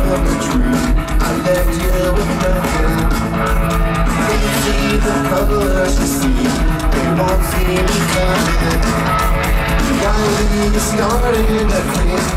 of a dream. I left you with nothing. Can you see the colors you see? They won't see me coming. Why we started at